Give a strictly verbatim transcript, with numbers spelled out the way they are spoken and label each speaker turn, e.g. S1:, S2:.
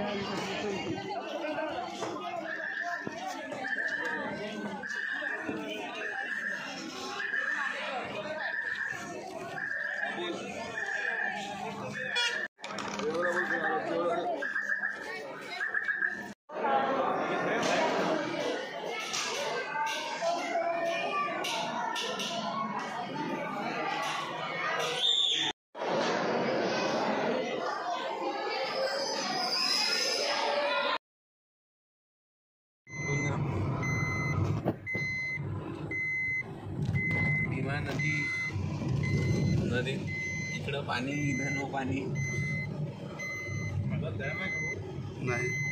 S1: भीमा नदी नदी इकडं पाणी, इथं नो पाणी नाही।